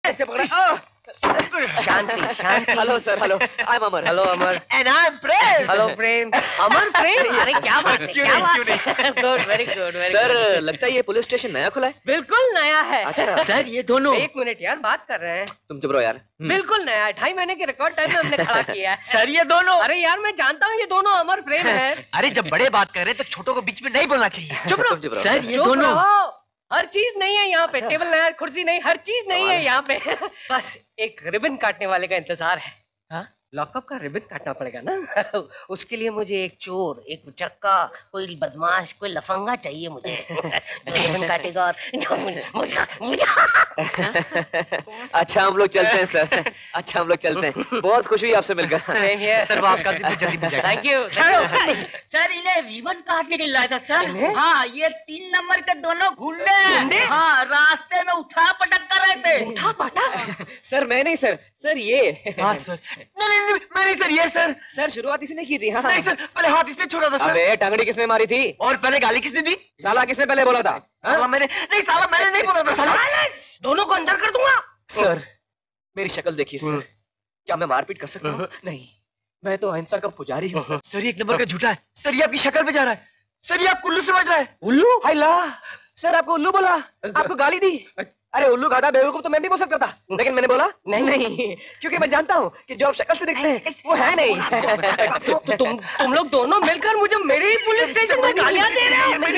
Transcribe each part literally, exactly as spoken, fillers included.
ऐसे पकड़ा। शांति शांति। Hello sir, hello. I am Amar. Hello Amar. And I am Prem. Hello Prem. Amar Prem? अरे क्या बात है, क्या बात है। Good, very good, very sir good. लगता है ये पुलिस स्टेशन नया खुला है। बिल्कुल नया है। अच्छा सर ये दोनों एक मिनट यार, बात कर रहे हैं। तुम चुप रहो यार। बिल्कुल नया है, ढाई महीने के रिकॉर्ड टाइम में हमने खड़ा किया है। सर ये दोनों, अरे यार मैं जानता हूँ ये दोनों अमर प्रेम है। अरे जब बड़े बात कर रहे हैं तो छोटों को बीच में नहीं बोलना चाहिए। चुप रहो सर ये दोनों, हर चीज नहीं है यहाँ पे, टेबल नहीं है, कुर्सी नहीं, हर चीज नहीं है यहाँ पे। बस एक रिबन काटने वाले का इंतजार है। हाँ? लॉकअप का रिबन काटना पड़ेगा ना। उसके लिए मुझे एक चोर, एक चक्का, कोई बदमाश, कोई लफंगा चाहिए मुझे। जो रिबन काटेगा और मुझे, मुझे। अच्छा हम लोग चलते हैं सर। अच्छा हम लोग चलते हैं। बहुत खुशी हुई आपसे मिलकर। सर वो आपका दिन जल्दी मिल जाएगा। Thank you. सर इन्हें रिबन काटने के लिए लाया था सर। हाँ ये तीन नंबर के दोनों गुंडे। हाँ रास्ते में उठा पटक कर रहे थे। उठा पटक? सर मैं नहीं सर, सर ये। हाँ सर। नहीं नहीं नहीं मैं नहीं सर, ये सर। सर शुरुआत इसने की थी। हाँ नहीं सर, पहले हाथ इसने छोड़ा था सर। अबे टंगड़ी किसने मारी थी? और पहले गाली किसने दी? साला किसने पहले बोला था? साला मैंने नहीं, साला मैंने नहीं बोला था सर। दोनों को अंदर कर दूंगा। सर मेरी शक्ल देखिए सर, क्या मैं मारपीट कर सकता हूँ? नहीं, मैं तो अहिंसा का पुजारी हूँ सर। सर ये एक नंबर का झूठा है। सर ये आपकी शक्ल पे जा रहा है। सर ये आप उल्लू समझ रहा है। उल्लू? हाय ला, सर आपको उल्लू बोला? आपको गाली दी? अरे उल्लू गाधा बेवकूफ तो मैं भी बोल सकता था, लेकिन मैंने बोला नहीं नहीं, क्योंकि मैं जानता हूँ कि जो आप शक्ल से दिखते हैं वो है नहीं। तो, तो तुम तुम लोग दोनों मिलकर मुझे मेरे ही पुलिस स्टेशन में गालियां दे रहे हो।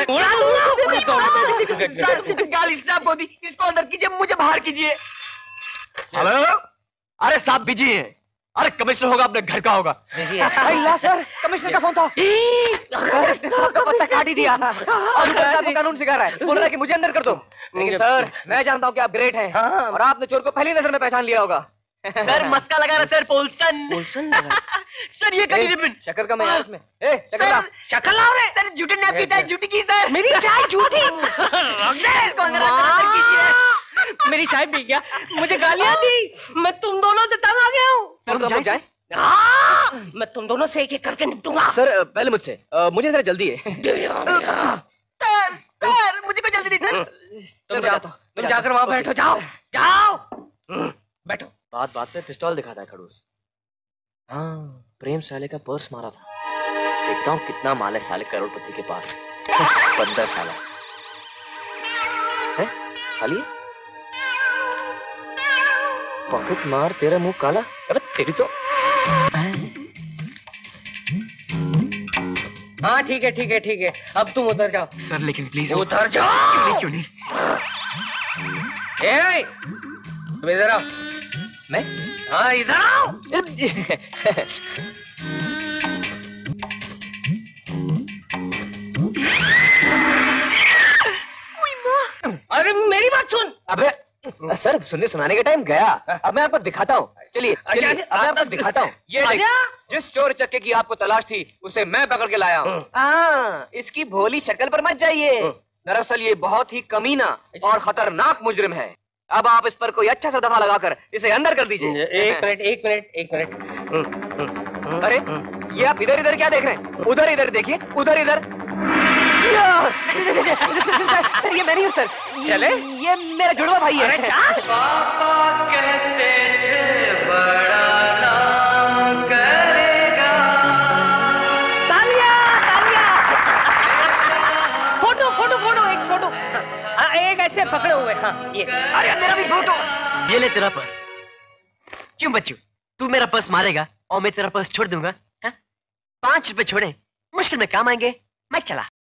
गाली इसने आपको दी, इसको अंदर कीजिए, मुझे बाहर कीजिए। हेलो, अरे साहब बिजी हैं। अरे कमिश्नर होगा, अपने घर का होगा। अल्लाह सर, कमिश्नर का फोन था। सर इसने तो आपका पत्ता काट ही दिया और ऊपर से आपको कानून सिखा रहा है, बोल रहा है कि मुझे अंदर कर दो। लेकिन सर मैं जानता हूँ कि आप ग्रेट हैं और आपने चोर को पहली नजर में पहचान लिया होगा। सर मस्का लगा रहा सर, पोल्सन। पोल्सन सर ये कभी रिबन शक्कर का मैं इसमें। ए शक्कर ला, शक्ल लाओ रे। सर झूठी ने आपकी चाय झूठी की सर। मेरी चाय झूठी? इसको अंदर अंदर कीजिए। मेरी चाय पी गया, मुझे गालियां दी, मैं तुम दोनों से तंग आ गया हूँ। सर हम जाए? हाँ, मैं तुम दोनों से एक एक करके निपटूंगा। सर पहले मुझसे, मुझे जरा जल्दी है। सर सर मुझे कोई जल्दी नहीं सर। तुम जाओ, तुम जाकर वहाँ बैठो, जाओ जाओ बैठो। बात बात पे पिस्तौल दिखाता है खड़ूस। हाँ प्रेम साले का पर्स मारा था। देखता हूँ कितना माल है साले करोड़पति के पास। बंदर साला है खाली है? पॉकेट मार, तेरा मुंह काला। अबे तेरी तो। हाँ ठीक है ठीक है ठीक है, अब तुम उधर जाओ। सर लेकिन प्लीज उधर जाओ। क्यों नहीं क्यों नहीं? ए, तुम इधर आओ। मैं? हाँ इधर आओ। अरे मेरी बात सुन। अबे सर सुनने सुनाने का टाइम गया, अब मैं आपको दिखाता हूँ। चलिए चलिए अब मैं आपको दिखाता हूँ। ये देख, जिस चोर चक्के की आपको तलाश थी उसे मैं पकड़ के लाया हूँ। हाँ इसकी भोली शक्ल पर मत जाइए, दरअसल ये बहुत ही कमीना और खतरनाक मुजरिम है। अब आप इस पर कोई अच्छा सा दफा लगाकर इसे अंदर कर दीजिए। एक मिनट एक मिनट एक मिनट। अरे ये आप इधर इधर क्या देख रहे हैं? उधर इधर देखिए, उधर इधर। ये मैं नहीं हूँ सर, चले? ये मेरा जुड़वा भाई है। पापा कहते थे बड़ा नाम करेगा। तालियां तालियां। फोटो फोटो फोटो एक फोटो। हाँ एक ऐसे पकड़े हुए। हाँ ये। अरे मेरा भी फोटो। ये ले तेरा पर्स। क्यों बच्चू, तू मेरा पर्स मारेगा और मैं तेरा पर्स छोड़ दूंगा? हाँ? पांच रुपए छोड़े, मुश्किल में काम आएंगे। मैं चला।